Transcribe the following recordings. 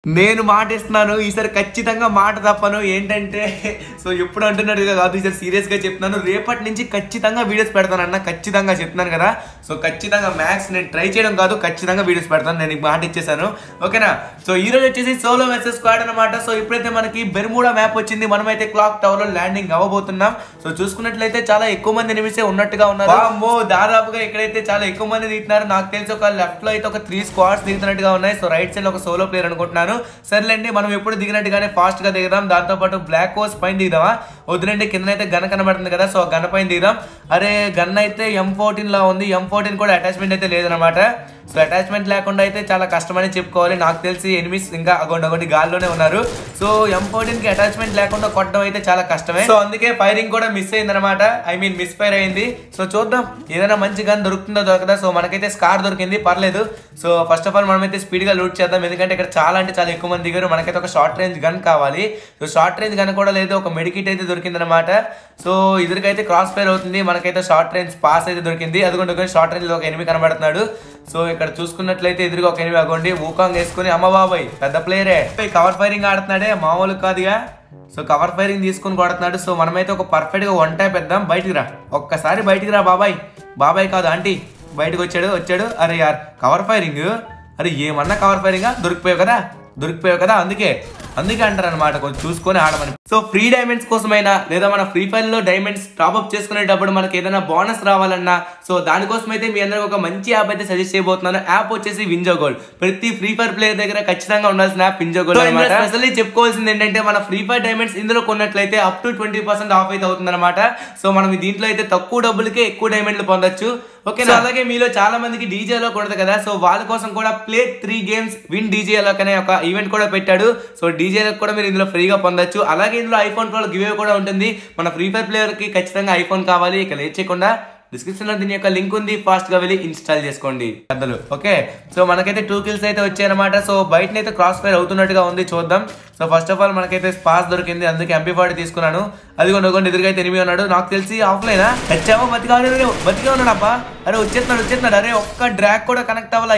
నేను మాట ఇస్తున్నాను ఈసారి ఖచ్చితంగా మాట తప్పను ఏంటంటే సో ఎప్పుడు అంటున్నట్టుగా కాదు ఈసారి సీరియస్గా చెప్తున్నాను రేపటి నుంచి ఖచ్చితంగా వీడియోస్ పెడతాను అన్న ఖచ్చితంగా చెప్తున్నాను కదా సో ఖచ్చితంగా మ్యాథ్స్ నేను ట్రై చేయడం కాదు ఖచ్చితంగా వీడియోస్ పెడతాను నేను మాట ఇచ్చేసాను ఓకేనా సో ఈ రోజు వచ్చేసి సోలో వర్సెస్ స్క్వాడ్ అనమాట సో ఇప్పుడైతే మనకి బెర్ముడా మ్యాప్ వచ్చింది మనమైతే క్లాక్ టవర్ లో ల్యాండింగ్ అవ్వబోతున్నాం సో చూసుకున్నట్లయితే చాలా ఎక్కువ మంది ఎనిమిసే ఉన్నట్టుగా ఉన్నారు అమ్మో దాదాపుగా ఇక్కడైతే చాలా ఎక్కువ మంది దిగుతున్నారు నాకు తెలిసి ఒక లెఫ్ట్ లో అయితే ఒక 3 స్క్వాడ్స్ దిగుతున్నట్టుగా ఉన్నాయి సో రైట్ సైడ్ ఒక సోలో ప్లేయర్ అనుకుంటున్నాను సర్లేండి మనం ఎప్పుడు దిగినట్టుగానే ఫాస్ట్ గా దిగుదాం దాంతో పాటు బ్లాక్ హోస్ పైన దిగుదామా వద్దులండి కిందనైతే గన్ కనబడుతుంది కదా సో గన్ పైన దిగుదాం అరే గన్ అయితే M14 లా ఉంది M14 కూడా అటాచ్మెంట్ అయితే లేదనమాట సో అటాచ్మెంట్ లేకుండా అయితే చాలా కష్టమని చెప్పుకోవాలి నాకు తెలిసి ఎనిమిస్ ఇంకా అగొండి గాల్లోనే ఉన్నారు సో M14 కి అటాచ్మెంట్ లేకుండా కొట్టడం అయితే చాలా కష్టమే సో అందుకే ఫైరింగ్ కూడా మిస్ అయింది అనమాట మిస్ ఫైర్ అయింది సో చూద్దాం ఏదైనా మంచి గన్ దొరుకుతుందో దొరకదా సో మనకైతే స్కార్ దొరికింది పర్లేదు సో ఫస్ట్ ఆఫ్ ఆల్ మనమైతే స్పీడ్ గా లూట్ చేద్దాం ఎందుకంటే ఇక్కడ చాలా అంటే చాలా ఎక్కువ మంది దిగారు మనకైతే ఒక షార్ట్ రేంజ్ గన్ కావాలి సో షార్ట్ రేంజ్ గన్ కూడా లేదు ఒక మెడికిట్ అయితే దొరికింది అనమాట సో ఇద్దరికైతే క్రాస్ ఫైర్ అవుతుంది మనకైతే షార్ట్ రేంజ్ పాస్ అయితే దొరికింది అదిగోండి షార్ట్ రేంజ్ లో ఒక ఎనిమిది కనబడుతున్నాడు సో ఇక్కడ చూసుకున్నట్లయితే ఎదురుగా ఒక ఎనిమిది అగోండి ఊకాంగ్ వేసుకుని అమ్మ బాబాయ్ పెద్ద ప్లేయరే కవర్ ఫైరింగ్ ఆడుతున్నాడే మామూలు కాదుగా సో కవర్ ఫైరింగ్ తీసుకుని కొడుతున్నాడు సో మనమైతే ఒక పర్ఫెక్ట్ గా వన్ టైప్ ఇద్దాం బయటికి రా ఒక్కసారి బయటికి రా బాబాయ్ కాదు ఆంటీ బయటకు వచ్చాడు అరే యార్ కవర్ ఫైరింగ్ అరే ఏమన్నా కవర్ ఫైరింగ్ దొరికిపోయావు కదా అందుకే అంటారు అనమాట కొంచెం చూసుకొని ఆడమని సో ఫ్రీ డైమండ్స్ కోసమైనా లేదా మన ఫ్రీ ఫైర్ లో డైమండ్స్ టాప్అప్ చేసుకునేటప్పుడు మనకి ఏదైనా బోనస్ రావాలన్నా సో దానికోసం అయితే మీ అందరికి ఒక మంచి యాప్ అయితే సజెస్ట్ చేయబోతున్నాను యాప్ వచ్చేసి వింజో గోల్డ్ ప్రతి ఫ్రీ ఫైర్ ప్లేయర్ దగ్గర ఖచ్చితంగా ఉండాల్సిన యాప్ వింజో గోల్డ్ అనమాట స్పెషల్లీ చెప్పుకోవాల్సింది ఏంటంటే మన ఫ్రీ ఫైర్ డైమండ్స్ ఇందులో కొన్నట్లయితే అప్ టు 20% ఆఫ్ అయితే అవుతుంది అనమాట సో మనం దీంట్లో అయితే తక్కువ డబ్బులకే ఎక్కువ డైమండ్లు పొందొచ్చు ఓకేనా అలాగే మీలో చాలా మందికి డీజేలో కొడదు కదా సో వాళ్ళ కోసం కూడా ప్లే 3 గేమ్స్ విన్ డీజేలో అనే ఒక ఈవెంట్ కూడా పెట్టాడు సో డీజేలకు కూడా మీరు ఇందులో ఫ్రీగా పొందొచ్చు అలాగే ఇందులో ఐఫోన్ 12 గివ్ అవే కూడా ఉంటుంది మన ఫ్రీ ఫైర్ ప్లేయర్ కి ఖచ్చితంగా ఐఫోన్ కావాలి ఇక లేట్ చేయకుండా డిస్క్రిప్షన్ లో దీని యొక్క లింక్ ఉంది ఫాస్ట్ గా వెళ్ళి ఇన్స్టాల్ చేసుకోండి పెద్దలు ఓకే సో మనకైతే 2 కిల్స్ అయితే వచ్చాయన్నమాట సో బయటనైతే క్రాస్ ఫైర్ అవుతున్నట్టుగా ఉంది చూద్దాం సో ఫస్ట్ ఆఫ్ ఆల్ మనకైతే స్పాస్ దొరికింది అందుకే MP40 తీసుకున్నాను అది కొన్ని ఎదురుగైతే ఎనిమిది ఉన్నాడు నాకు తెలిసి ఆఫ్లైనా తెచ్చావో బతిగా ఉన్నాడు అబ్బా అరే వచ్చేస్తున్నాడు అరే ఒక్క డ్రాగ్ కూడా కనెక్ట్ అవ్వాలా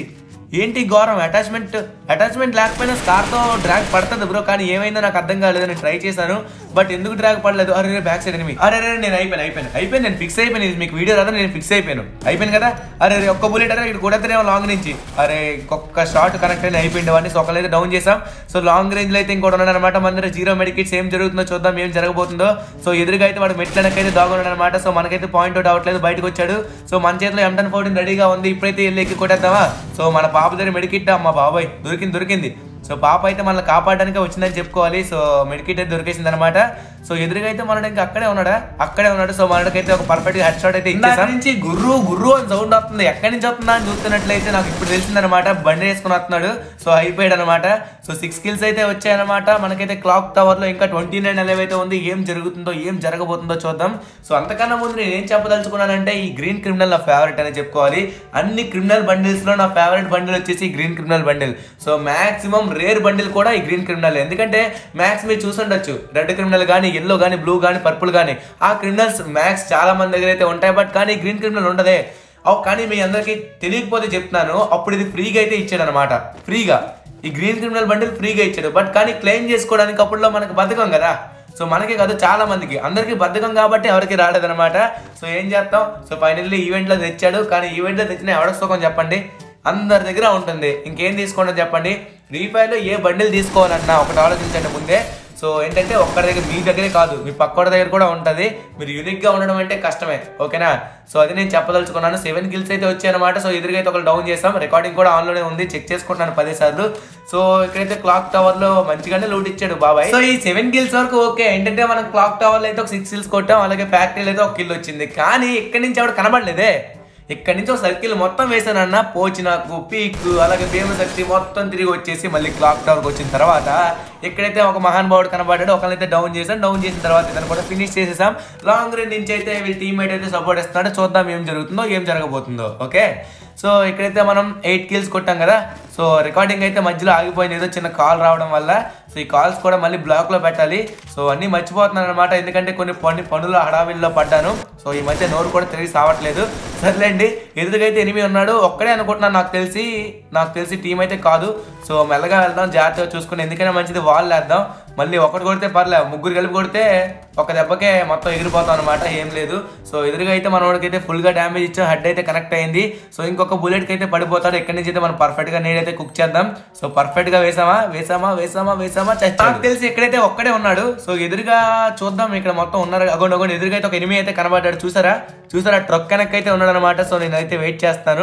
ఏంటి ఘోరం అటాచ్మెంట్ లేకపోయినా స్కార్ తో డ్రాగ్ పడుతుంది బ్రో కానీ ఏమైందో నాకు అర్థం కాలేదు నేను ట్రై చేశాను బట్ ఎందుకు డ్రాగ్ పడలేదు అరే బ్యాక్ సైడ్ ఎనిమి అరే నేను అయిపోయాను నేను ఫిక్స్ అయిపోయాను మీకు వీడియో రాదా నేను ఫిక్స్ అయిపోయాను కదా అరే ఒక్క బుల్లెట్ అరే ఇక్కడ కొడతానేమో లాంగ్ నుంచి అరే ఒక్క షార్ట్ కనెక్ట్ అయినా అయిపోయింది వాడిని సో ఒకళ్ళైతే డౌన్ చేసాం సో లాంగ్ రేంజ్ లో అయితే ఇంకోటి ఉన్నాడు అనమాట మన దగ్గర 0 మెడికిట్స్ ఏం జరుగుతుందో చూద్దాం ఏం జరగబోతుందో సో ఎదురుగా అయితే వాడు మెట్లనకైతే దాగున్నాడు అనమాట సో మనకైతే పాయింట్ అవుట్ అవ్వట్లేదు బయటకు వచ్చాడు సో మన చేతిలో M1014 రెడీగా ఉంది ఇప్పుడైతే వెళ్ళి ఎక్కి కొట్టేద్దామా సో మన పాప దగ్గర మెడికిట్ అమ్మ బాబాయ్ దొరికింది సో పాప అయితే మనల్ని కాపాడడానికి వచ్చిందని చెప్పుకోవాలి సో మెడికిట్ అయితే దొరికేసింది అనమాట సో ఎదురుగా అయితే మనకి ఇంకా అక్కడే ఉన్నాడు సో మనకైతే ఒక పర్ఫెక్ట్ హెడ్ షాట్ అయితే ఇచ్చేసాం నుంచి గుర్రు అని సౌండ్ వస్తుంది ఎక్కడి నుంచి వస్తుందా అని చూస్తున్నట్లయితే నాకు ఇప్పుడు తెలిసింది అనమాట బండి వేసుకుని వస్తున్నాడు సో అయిపోయాడు అనమాట సో 6 కిల్స్ అయితే వచ్చాయన్నమాట మనకైతే క్లాక్ టవర్ లో ఇంకా 29 అలైవ్ అయితే ఉంది ఏం జరుగుతుందో ఏం జరగబోతుందో చూద్దాం సో అంతకన్నా ముందు నేను ఏం చెప్పదలుచుకున్నానంటే ఈ గ్రీన్ క్రిమినల్ నా ఫేవరెట్ అని చెప్పుకోవాలి అన్ని క్రిమినల్ బండిల్స్ లో నా ఫేవరెట్ బండిల్ వచ్చేసి green criminal bundle so maximum rare bundle కూడా ఈ గ్రీన్ క్రిమినల్ ఎందుకంటే మ్యాక్స్ మీరు చూసుండొచ్చు రెడ్ క్రిమినల్ కానీ ఎల్లో కానీ బ్లూ కానీ పర్పుల్ కానీ ఆ క్రిమినల్స్ మ్యాక్స్ చాలా మంది దగ్గర అయితే ఉంటాయి బట్ కానీ గ్రీన్ క్రిమినల్ ఉండదే కానీ మీ అందరికి తెలియకపోతే చెప్తున్నాను అప్పుడు ఇది ఫ్రీగా అయితే ఇచ్చాడు అనమాట ఫ్రీగా ఈ గ్రీన్ క్రిమినల్ బండిల్ ఫ్రీగా ఇచ్చాడు బట్ కానీ క్లెయిమ్ చేసుకోవడానికి అప్పుడులో మనకు బద్ధకం కదా సో మనకే కాదు చాలా మందికి అందరికి బద్ధకం కాబట్టి ఎవరికి రాలేదనమాట సో ఏం చేస్తాం సో ఫైనల్లీ ఈవెంట్ లో తెచ్చాడు కానీ ఈవెంట్ లో తెచ్చిన ఎవరికి సుఖం చెప్పండి అందరి దగ్గర ఉంటుంది ఇంకేం తీసుకోండి చెప్పండి ఫ్రీ ఫైర్ లో ఏ బండిల్ తీసుకోవాలన్నా ఒకటి ఆలోచించండి ముందే సో ఏంటంటే ఒక్కరి దగ్గర మీ దగ్గరే కాదు మీ పక్కోడి దగ్గర కూడా ఉంటుంది మీరు యూనిక్ గా ఉండడం అంటే కష్టమే ఓకేనా సో అది నేను చెప్పదలుచుకున్నాను 7 కిల్స్ అయితే వచ్చాయన్నమాట సో ఎదురుగా అయితే ఒకరు డౌన్ చేస్తాం రికార్డింగ్ కూడా ఆన్ లోనే ఉంది చెక్ చేసుకుంటున్నాను 10 సార్లు సో ఇక్కడైతే క్లాక్ టవర్ లో మంచిగానే లూట్ ఇచ్చాడు బాబాయ్ సో ఈ 7 కిల్స్ వరకు ఓకే ఏంటంటే మనం క్లాక్ టవర్ లో అయితే ఒక 6 కిల్స్ కొట్టాం అలాగే ఫ్యాక్టరీలో అయితే ఒక కిల్ వచ్చింది కానీ ఇక్కడి నుంచి ఎవరు కనబడలేదే ఇక్కడ నుంచి ఒక సర్కిల్ మొత్తం వేసానన్న పోచినాకు పీక్ అలాగే భీమశక్తి మొత్తం తిరిగి వచ్చేసి మళ్ళీ క్లాక్ టవర్కి వచ్చిన తర్వాత ఇక్కడైతే ఒక మహానుభావుడు కనబడ్డాడు ఒకళ్ళైతే డౌన్ చేసిన తర్వాత ఇతను కూడా ఫినిష్ చేసేసాం లాంగ్ రేంజ్ నుంచి అయితే వీళ్ళ టీమ్మేట్ అయితే సపోర్ట్ ఇస్తున్నాడు చూద్దాం ఏం జరుగుతుందో ఏం జరగబోతుందో ఓకే సో ఇక్కడైతే మనం 8 కిల్స్ కొట్టాం కదా సో రికార్డింగ్ అయితే మధ్యలో ఆగిపోయింది ఏదో చిన్న కాల్ రావడం వల్ల. సో ఈ కాల్స్ కూడా మళ్ళీ బ్లాక్లో పెట్టాలి. సో అన్నీ మర్చిపోతున్నాను అనమాట, ఎందుకంటే కొన్ని పనుల హడావిల్లో పడ్డాను. సో ఈ మధ్య నోరు కూడా తిరిగి సావట్లేదు. సర్లేండి, ఎదురుగైతే ఎనిమి ఉన్నాడు, ఒక్కడే అనుకుంటున్నాను. నాకు తెలిసి టీం అయితే కాదు. సో మెల్లగా వెళ్దాం, జాగ్రత్తగా చూసుకుని, ఎందుకైనా మంచిది వాల్ వేద్దాం. మళ్ళీ ఒకటి కొడితే పర్లేదు, ముగ్గురు కలిపి కొడితే ఒక దెబ్బకే మొత్తం ఎగిరిపోతాం అనమాట, ఏం లేదు. సో ఎదురుగా అయితే మనోడికైతే ఫుల్గా డ్యామేజ్ ఇచ్చాం, హెడ్ అయితే కనెక్ట్ అయింది. సో ఇంకొక బుల్లెట్కి అయితే పడిపోతాడు. ఎక్కడి నుంచి అయితే మనం పర్ఫెక్ట్గా నేడైతే కుక్ చేద్దాం. సో పర్ఫెక్ట్గా వేసామా నాకు తెలిసి ఎక్కడైతే ఒక్కడే ఉన్నాడు. సో ఎదురుగా చూద్దాం, ఇక్కడ మొత్తం ఉన్నారు. అగోండి ఎదురుగా అయితే ఒక ఎనిమి అయితే కనబడ్డాడు, చూసారా ట్రక్ కనెక్ట్ అయితే ఉన్నాడు అనమాట. సో నేనైతే వెయిట్ చేస్తాను,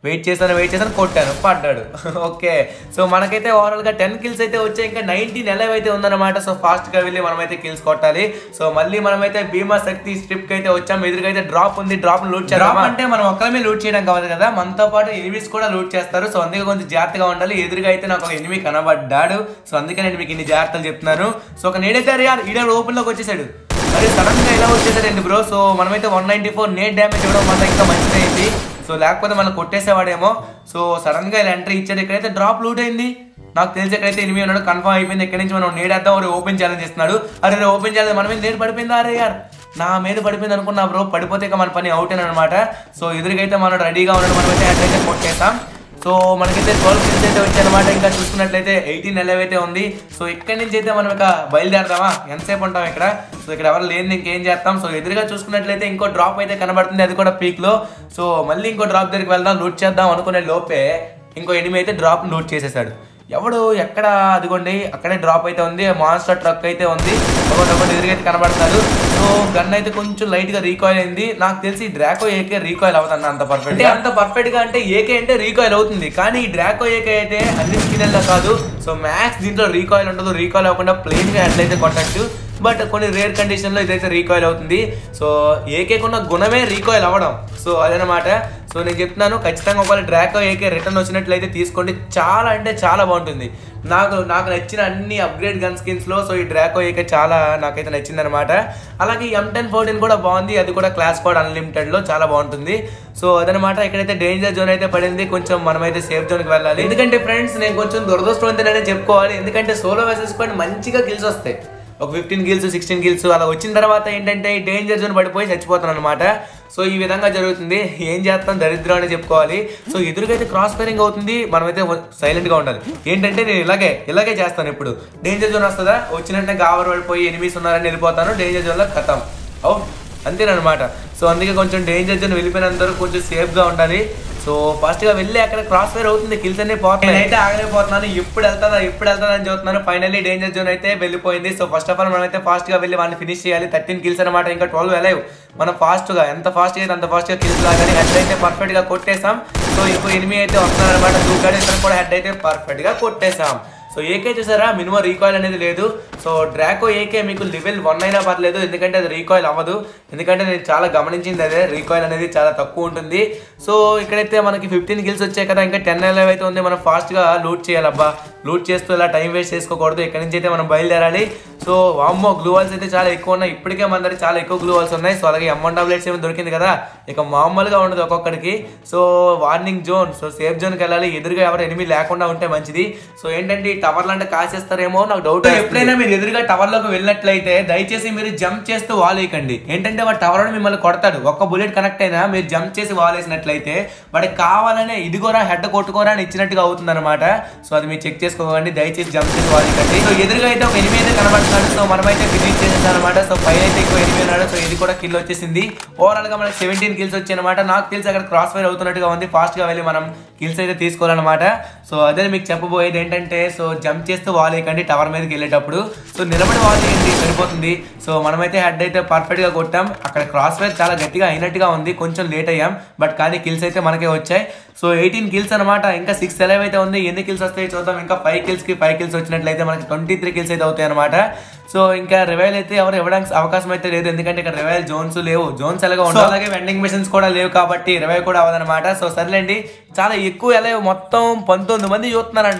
కొట్టాను, పడ్డాడు. ఓకే, సో మనకైతే ఓవరాల్గా 10 kills అయితే వచ్చాయి, ఇంకా 19 ఎలవ్ అయితే ఉందన్నమాట. సో ఫాస్ట్గా వెళ్ళి మనమైతే కిల్స్ కొట్టాలి. సో మళ్ళీ మనమైతే భీమా శక్తి స్ట్రిప్కి అయితే వచ్చాం. ఎదురుగా అయితే డ్రాప్ ఉంది, డ్రాప్ లూట్ చేద్దాం. అంటే మనం ఒక్కరిమే లూట్ చేయడం కావాలి కదా, మనతో పాటు ఎనిమిస్ కూడా లూట్ చేస్తారు. సో అందుకే కొంచెం జాగ్రత్తగా ఉండాలి. ఎదురుగా అయితే నాకు ఒక ఎనిమి కనబడ్డాడు. సో అందుకే నేను మీకు ఇన్ని జాగ్రత్తలు చెప్తున్నాను. సో ఒక నేడైతే ఈడ ఓపెన్ లోకి వచ్చేసాడు. అదే సడన్ గా ఇలా వచ్చేసాడండి బ్రో. సో మనమైతే 194 నేట్ డ్యామేజ్ ఇవ్వడం వల్ల ఇంకా మంచిదైంది. సో లేకపోతే మనం కొట్టేసేవాడేమో. సో సడన్ గా ఇలా ఎంట్రీ ఇచ్చాడు. ఇక్కడైతే డ్రాప్ లూట్ అయింది. నాకు తెలిసి ఎక్కడైతే ఎనిమిది ఉన్నాడు కన్ఫర్మ్ అయిపోయింది. ఎక్కడి నుంచి మనం నేడేద్దాం, ఓపెన్ ఛాలెంజ్ చేస్తున్నాడు. అరే ఓపెన్ ఛాలెంజ్ మన మీద నేడు పడిపోయిందా? అరే యార్ నా మీద పడిపోయింది అనుకున్నా బ్రో. పడిపోతే ఇక మన పని అవుట్ అనమాట. సో ఎదురుగైతే మనం రెడీగా ఉన్నాడు, మనమైతే హెడ్ అయితే కొట్టేసాం. సో మనకైతే 12 kills అయితే వచ్చాయన్నమాట. ఇంకా చూసుకున్నట్లయితే 18 ఎలవ్ అయితే ఉంది. సో ఇక్కడి నుంచి అయితే మనం ఇక బయలుదేరదామా? ఎంతసేపు ఉంటాం ఇక్కడ? సో ఇక్కడ ఎవరు లేని ఇంకేం చేస్తాం. సో ఎదురుగా చూసుకున్నట్లయితే ఇంకో డ్రాప్ అయితే కనబడుతుంది, అది కూడా పీక్ లో. సో మళ్ళీ ఇంకో డ్రాప్ దగ్గరికి వెళ్దాం, లూట్ చేద్దాం అనుకునే లోపే ఇంకో ఎనిమి అయితే డ్రాప్ లూట్ చేసేసాడు. ఎవడు ఎక్కడ? అదిగోండి అక్కడే డ్రాప్ అయితే ఉంది, మాన్స్టర్ ట్రక్ అయితే ఉంది. ఒకటి ఎదురుగైతే కనబడతాడు. సో గన్ అయితే కొంచెం లైట్ గా రీకాయిల్ అయింది. నాకు తెలిసి డ్రాకో ఏకే రీకాయిల్ అవుతుంది అంత పర్ఫెక్ట్ గా. అంటే ఏకే అంటే రీకాయిల్ అవుతుంది, కానీ ఈ డ్రాకో ఏకే అయితే అన్ని స్కిన్లలో కాదు. సో మ్యాక్స్ దీంట్లో రీకాయిల్ ఉండదు. రీకాయిల్ అవ్వకుండా ప్లెయిన్ గా హెడ్ అయితే కొట్టచ్చు. బట్ కొన్ని రేర్ కండిషన్ లో ఇదైతే రీకాయిల్ అవుతుంది. సో ఏకేకున్న గుణమే రీకాయిల్ అవ్వడం. సో అదనమాట. సో నేను చెప్తున్నాను, ఖచ్చితంగా ఒకవేళ డ్రాకో ఏకే రిటర్న్ వచ్చినట్లయితే తీసుకోండి, చాలా అంటే చాలా బాగుంటుంది. నాకు నచ్చిన అన్ని అప్గ్రేడ్ గన్ స్కిన్స్ లో సో ఈ డ్రాకో ఏకే చాలా నాకైతే నచ్చింది అనమాట. అలాగే M1014 కూడా బాగుంది, అది కూడా క్లాస్ కోడ్ అన్లిమిటెడ్ లో చాలా బాగుంటుంది. సో అదనమాట. ఇక్కడైతే డేంజర్ జోన్ అయితే పడింది, కొంచెం మనమైతే సేఫ్ జోన్కి వెళ్ళాలి. ఎందుకంటే ఫ్రెండ్స్ నేను కొంచెం దురదృష్టవంతుడనే చెప్పుకోవాలి. ఎందుకంటే సోలో వర్సెస్ స్క్వాడ్ మంచిగా కిల్స్ వస్తాయి, ఒక 15 kills 16 kills అలా వచ్చిన తర్వాత ఏంటంటే ఈ డేంజర్ జోన్ పడిపోయి చచ్చిపోతాను అనమాట. సో ఈ విధంగా జరుగుతుంది. ఏం చేస్తాం, దరిద్రం అని చెప్పుకోవాలి. సో ఎదురుగైతే క్రాస్ ఫైరింగ్ అవుతుంది, మనమైతే సైలెంట్ గా ఉండాలి. ఏంటంటే నేను ఇలాగే చేస్తాను. ఇప్పుడు డేంజర్ జోన్ వస్తుందా, వచ్చినట్టే గావర్ పడిపోయి ఎనిమిస్ ఉన్నారని వెళ్ళిపోతాను, డేంజర్ జోన్ లో ఖతం అవుట్, అంతేనమాట. సో అందుకే కొంచెం డేంజర్ జోన్ వెళ్ళిపోయినంత కొంచెం సేఫ్ గా ఉండాలి. సో ఫాస్ట్ గా వెళ్ళి అక్కడ క్రాస్ ఫైర్ అవుతుంది, కిల్స్ అన్ని పోతాయి. నేనైతే ఆగలేకపోతున్నాను, ఎప్పుడు వెళ్తాను అని చెప్తున్నాను. ఫైనల్లీ డేంజర్ జోన్ అయితే వెళ్ళిపోయింది. సో ఫస్ట్ ఆఫ్ ఆల్ మనం అయితే ఫాస్ట్ గా వెళ్ళి వాళ్ళని ఫినిష్ చేయాలి. 13 kills అనమాట, ఇంకా 12 ఎలవ్. మనం ఫాస్ట్ గా ఎంత ఫాస్ట్ అయితే అంత ఫాస్ట్ గా కిల్స్ లాగానే హెడ్ అయితే పర్ఫెక్ట్ గా కొట్టేసాం. సో ఇంకో ఎనిమి అయితే వస్తున్నారు అనమాట, దూకాడు. ఇతను కూడా హెడ్ అయితే పర్ఫెక్ట్ గా కొట్టేసాం. సో ఏకే చూసారా, మినిమం రీకాయిల్ అనేది లేదు. సో డ్రాకో ఏకే మీకు లెవెల్ 1 అయినా పర్లేదు, ఎందుకంటే అది రీకాయిల్ అవ్వదు. ఎందుకంటే నేను చాలా గమనించింది అదే, రీకాయిల్ అనేది చాలా తక్కువ ఉంటుంది. సో ఇక్కడైతే మనకి 15 kills వచ్చాయి కదా, ఇంకా 10 ఎలవ్ అయితే ఉంది. మనం ఫాస్ట్గా లూట్ చేయాలబ్బా. లూట్ చేస్తూ ఇలా టైం వేస్ట్ చేసుకోకూడదు. ఇక్కడ నుంచి అయితే మనం బయలుదేరాలి. సో వామ్మో గ్లూ వాల్స్ అయితే చాలా ఎక్కువ ఉన్నాయి. ఇప్పటికే మన దగ్గర చాలా ఎక్కువ గ్లూ వాల్స్ ఉన్నాయి. సో అలాగే M188 దొరికింది కదా, ఇక మామూలుగా ఉండదు ఒక్కొక్కడికి. So warning zone, so safe జోన్కి వెళ్ళాలి. ఎదురుగా ఎవరు ఎనిమి లేకుండా ఉంటే మంచిది. సో ఏంటంటే ఈ టవర్లు అంటే కాసేస్తారేమో నాకు డౌట్. ఎప్పుడైనా మీరు ఎదురుగా టవర్ లోకి వెళ్ళినట్లయితే దయచేసి మీరు జంప్ చేస్తూ వాల్ వేయకండి. ఏంటంటే వాడు టవర్ మిమ్మల్ని కొడతాడు. ఒక్క బుల్లెట్ కనెక్ట్ అయినా మీరు జంప్ చేసి వాల్ వేసినట్లయితే వాడికి కావాలనే ఇదిగోరా హెడ్ కొట్టుకోరా అని ఇచ్చినట్టుగా అవుతుంది అనమాట. సో అది మీరు చెక్ చేసుకోకండి, దయచేసి జంప్ చేసి వాల్ వేయకండి. సో ఎదురుగా అయితే ఒక ఎనిమి అయితే కనబడుతున్నాడు. సో మనమైతే ఫినిష్ చేసేసాం అనమాట. సో పైన అయితే ఎక్కువ ఎనిమి ఉన్నాడు. సో ఇది కూడా కిల్ వచ్చేసింది. ఓవరాల్ గా మనకి 17 kills వచ్చాయి అనమాట. నాకు తెలిసి అక్కడ క్రాస్ ఫైర్ అవుతున్నట్టుగా ఉంది. ఫాస్ట్ గా వెళ్ళి మనం కిల్స్ అయితే తీసుకోవాలన్నమాట. సో అదే మీకు చెప్పబోయేది ఏంటంటే, సో జంప్ చేస్తూ వాల్ వేయకండి టవర్ మీదకి వెళ్ళేటప్పుడు. సో నిలబడి వాల్ వేయండి, సరిపోతుంది. సో మనమైతే హెడ్ అయితే పర్ఫెక్ట్ గా కొట్టాం. అక్కడ క్రాస్ ఫైర్ చాలా గట్టిగా అయినట్టుగా ఉంది, కొంచెం లేట్ అయ్యాం. బట్ కానీ కిల్స్ అయితే మనకే వచ్చాయి. సో 18 kills అనమాట. ఇంకా 6 ఎలవ్ అయితే ఉంది. ఎన్ని కిల్స్ వస్తాయి చూద్దాం. ఇంకా 5 kills వచ్చినట్లయితే మనకి 23 kills అయితే అవుతాయి అనమాట. సో ఇంకా రివైల్ అయితే ఎవరు ఇవ్వడానికి అవకాశం అయితే లేదు, ఎందుకంటే ఇక్కడ రివైల్ జోన్స్ లేవు. జోన్స్ ఎలాగో ఉండవు, అలాగే వెండింగ్ మిషన్స్ కూడా లేవు కాబట్టి రివైవ్ కూడా అవ్వదనమాట. సో సర్లేండి, చాలా ఎక్కువ ఎలవ్, మొత్తం 19 మంది చూస్తున్నారంట.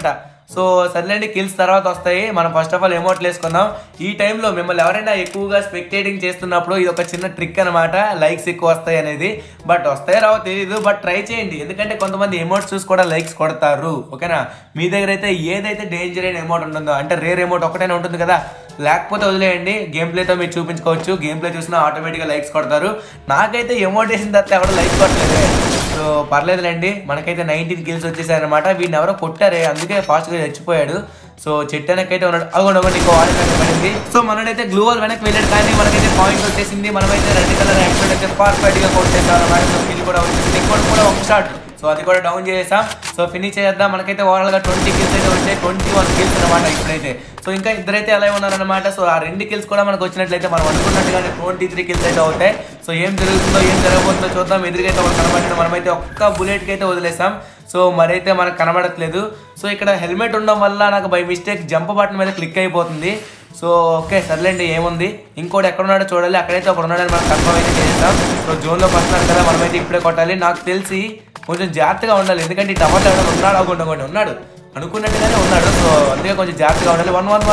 సో సర్లేండి, కిల్స్ తర్వాత వస్తాయి. మనం ఫస్ట్ ఆఫ్ ఆల్ ఎమోట్లు వేసుకుందాం. ఈ టైంలో మిమ్మల్ని ఎవరైనా ఎక్కువగా స్పెక్టేటింగ్ చేస్తున్నప్పుడు ఇది ఒక చిన్న ట్రిక్ అనమాట, లైక్స్ ఎక్కువ వస్తాయి అనేది. బట్ వస్తాయో రావో తెలియదు, బట్ ట్రై చేయండి. ఎందుకంటే కొంతమంది ఎమోట్స్ చూసి కూడా లైక్స్ కొడతారు. ఓకేనా, మీ దగ్గర అయితే ఏదైతే డేంజర్ అయిన ఎమోట్ ఉంటుందో, అంటే రేర్ ఎమోట్ ఒకటైనా ఉంటుంది కదా, లేకపోతే వదిలేయండి. గేమ్ ప్లేతో మీరు చూపించుకోవచ్చు. గేమ్ ప్లే చూసినా ఆటోమేటిక్గా లైక్స్ కొడతారు. నాకైతే ఎమోట్ వేసిన తర్వాత ఎవరు లైక్ కొట్టలేదు. సో పర్లేదులేండి, మనకైతే 19 కిల్స్ వచ్చేసాయి అనమాట. వీడిని ఎవరో కొట్టారే, అందుకే ఫాస్ట్గా చచ్చిపోయాడు. సో చెట్టు వెనకైతే ఉన్నాడు. అగోండి ఇంకో వాల్ పడింది. సో మనడైతే గ్లూ వాల్ వెనక్కి వెళ్ళాడు, కానీ మనకైతే పాయింట్ వచ్చేసింది. మనమైతే రెడ్ కలర్ యాక్షన్ అయితే పర్ఫెక్ట్గా కొట్టేసాం అనమాట. సో కిల్ కూడా వచ్చేసింది. ఇంకోటి కూడా ఒక షాట్. సో అది కూడా డౌన్ చేసాం. సో ఫినిష్ చేద్దాం. మనకైతే ఓవరాల్గా 20 కిల్స్ అయితే వచ్చాయి, 21 కిల్స్ అనమాట ఇప్పుడైతే. సో ఇంకా ఇద్దరైతే అలా ఉన్నారనమాట. సో ఆ 2 కిల్స్ కూడా మనకు వచ్చినట్లయితే మనం అనుకున్నట్టుగానే 23 కిల్స్ అయితే అవుతాయి. సో ఏం జరుగుతుందో ఏం జరగబోతుందో చూద్దాం. ఎదురుగైతే ఒకటి కనబడలేదు. మనమైతే ఒక్క బుల్లెట్కి అయితే వదిలేసాం. సో మరైతే మనకు కనబడట్లేదు. సో ఇక్కడ హెల్మెట్ ఉండడం వల్ల నాకు బై మిస్టేక్ జంప్ బటన్ మీద క్లిక్ అయిపోతుంది. సో ఓకే సర్లేండి, ఏముంది. ఇంకోటి ఎక్కడున్నాడో చూడాలి. అక్కడైతే ఒకడు ఉన్నాడని మనం కన్ఫర్మ్ అయితే చేస్తాం. సో జోన్లోకి వస్తున్నాడు కదా, మనమైతే ఇప్పుడే కొట్టాలి. నాకు తెలిసి కొంచెం జాగ్రత్తగా ఉండాలి, ఎందుకంటే ఈ టవర్లో ఎవరైనా ఉన్నాడు అనుకున్నట్టుగానే ఉన్నాడు. సో అందుకే కొంచెం జాగ్రత్తగా ఉండాలి.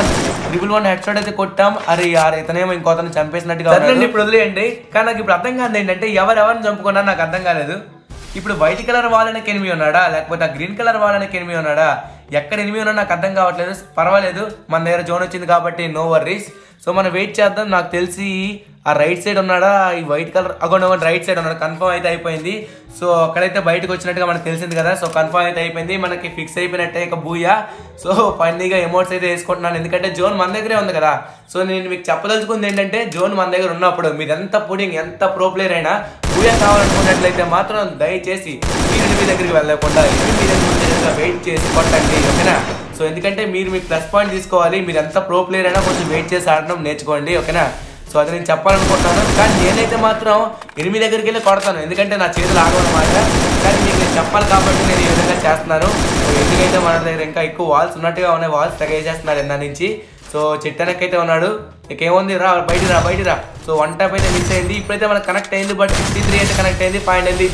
111 హెడ్ షాట్ అయితే కొట్టాం. అరే యార్, ఇతనేమో ఇంకో అతను చంపేసినట్టుగా ఉన్నాడు. ఇప్పుడు వదిలేయండి. కానీ నాకు ఇప్పుడు అర్థం కాదు ఏంటంటే, ఎవరెవరిని చంపుకున్నా నాకు అర్థం కాలేదు. ఇప్పుడు వైట్ కలర్ వాళ్ళకి ఎనిమి ఉన్నాడా, లేకపోతే ఆ గ్రీన్ కలర్ వాళ్ళకి ఎనిమి ఉన్నాడా, ఎక్కడ ఎనిమి ఉన్నా నాకు అర్థం కావట్లేదు. పర్వాలేదు, మన దగ్గర జోన్ వచ్చింది కాబట్టి నో వర్రీస్. సో మనం వెయిట్ చేద్దాం. నాకు తెలిసి ఆ రైట్ సైడ్ ఉన్నాడా, ఈ వైట్ కలర్ అగోండి రైట్ సైడ్ ఉన్నాడు. కన్ఫర్మ్ అయితే అయిపోయింది. సో అక్కడైతే బయటకు వచ్చినట్టుగా మనకు తెలిసింది కదా. సో కన్ఫర్మ్ అయితే అయిపోయింది, మనకి ఫిక్స్ అయిపోయినట్టే ఇక బూయా. సో ఫైనల్గా ఎమోట్స్ అయితే వేసుకుంటున్నాను, ఎందుకంటే జోన్ మన దగ్గరే ఉంది కదా. సో నేను మీకు చెప్పదలుచుకుంది ఏంటంటే, జోన్ మన దగ్గర ఉన్నప్పుడు మీరు ఎంత పుడింగ్ ఎంత ప్రో ప్లేయర్ అయినా బూయా కావాలనుకున్నట్లయితే మాత్రం దయచేసి మీరు మీ దగ్గరికి వెళ్ళకుండా మీ దగ్గర వెయిట్ చేసి కొట్టండి. ఓకేనా, సో ఎందుకంటే మీరు మీకు ప్లస్ పాయింట్ తీసుకోవాలి. మీరు ఎంత ప్రో ప్లేయర్ అయినా కొంచెం వెయిట్ చేసి ఆడడం నేర్చుకోండి. ఓకేనా, సో అది నేను చెప్పాలనుకుంటున్నాను. కానీ నేనైతే మాత్రం ఎనిమిది దగ్గరికి వెళ్ళి కొడతాను, ఎందుకంటే నా చేతులు ఆగమన్నమాట. కానీ మీకు నేను చెప్పాలి కాబట్టి నేను ఈ విధంగా చేస్తున్నాను. సో ఎందుకైతే మన దగ్గర ఇంకా ఎక్కువ వాల్స్ ఉన్నట్టుగా ఉన్నాయి, వాల్స్ తెగ వేసేస్తున్నారు ఎందా నుంచి. సో చెట్టనకైతే ఉన్నాడు. ఇంకేముంది, బయటికి రా. సో 1 ట్యాప్ అయితే మిస్ అయింది. ఇప్పుడైతే మనకు కనెక్ట్ అయింది, బట్ 63 అయితే కనెక్ట్ అయింది. Finally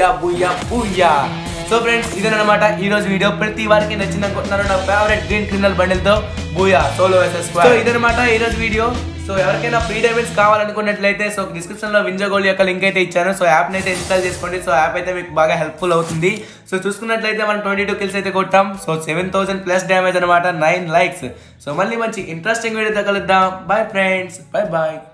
booyah. సో ఫ్రెండ్స్, ఇదేనమాట ఈ రోజు వీడియో. ప్రతి వారికి నచ్చింది అనుకుంటున్నాను. నా ఫేవరెట్ గ్రీన్ క్రిమినల్ బండిల్ తో booyah solo versus squad. So ఇదనమాట ఈ రోజు వీడియో. సో ఎవరికైనా ఫ్రీ డైమండ్స్ కావాలనుకున్నట్లయితే సో డిస్క్రిప్షన్ లో వింజో గోల్డ్ యొక్క లింక్ అయితే ఇచ్చాను. సో యాప్ అయితే ఇన్స్టాల్ చేసుకోండి. సో యాప్ అయితే మీకు బాగా హెల్ప్ఫుల్ అవుతుంది. సో చూసుకున్నట్లయితే మనం 22 కిల్స్ అయితే కొట్టాం. సో 7000 ప్లస్ డ్యామేజ్ అనమాట, 9 లైక్స్. సో మళ్ళీ మంచి ఇంట్రెస్టింగ్ వీడియోతో కలుద్దాం. Bye friends, bye.